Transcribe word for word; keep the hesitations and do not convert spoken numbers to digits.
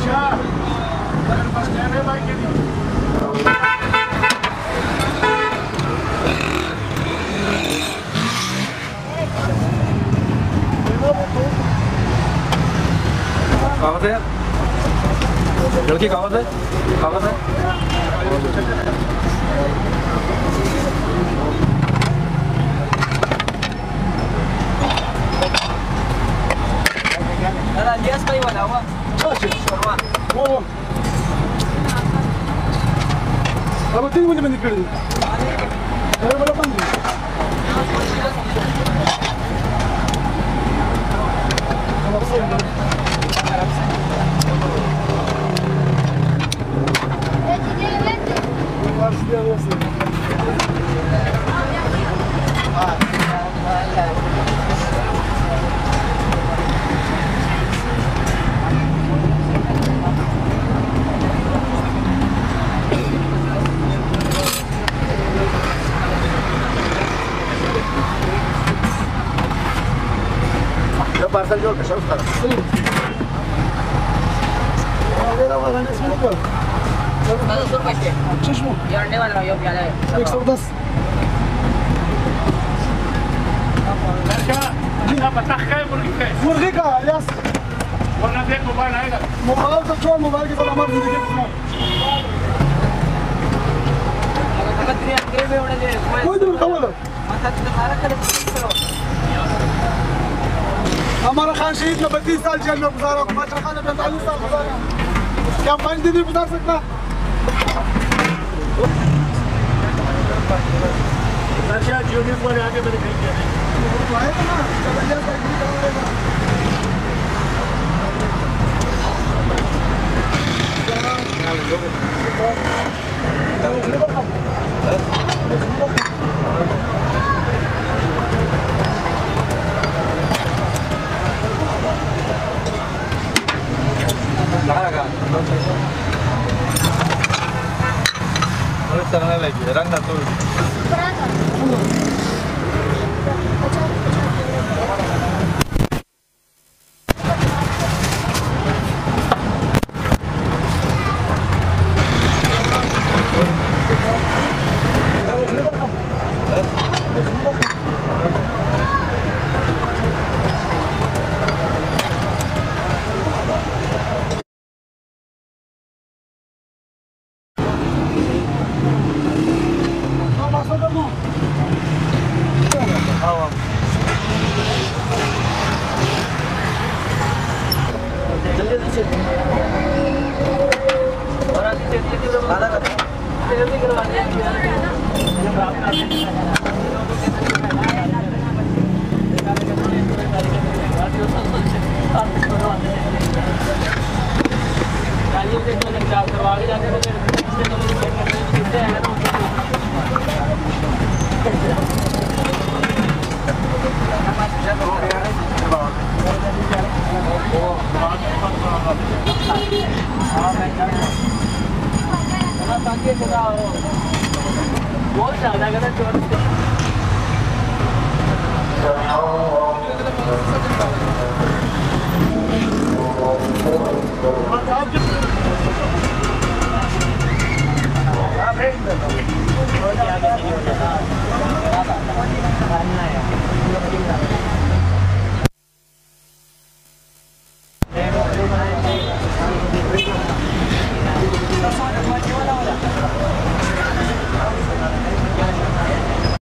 कागज है लड़की कागज है कागज है दादा लियास भाई वाला हुआ शर्मा वो अब तीन बजे बंद कर दी अरे बड़ा बंद पार्सल जोड़ कैसे उसका मेरा वाला नहीं सुनो कल दादा सौ पैसे चश्मो ये अंडे वाला ये प्याला है एक सौ दस मुर्गी का यस वरना देख मोबाइल आएगा मोबाइल तो छोड़ मोबाइल के साथ हमारी जिंदगी कोई दूर खबर हमारा खान शहीद में बत्तीस साल जेल में गुजारा बादशाह खान ने पैंतालीस साल गुजारा क्या पाँच दिन नहीं गुजार सकता जूनियर वाले आगे मैंने कहीं किया नहीं Terang lagi, terang satu. बहुत ज्यादा कर Oh,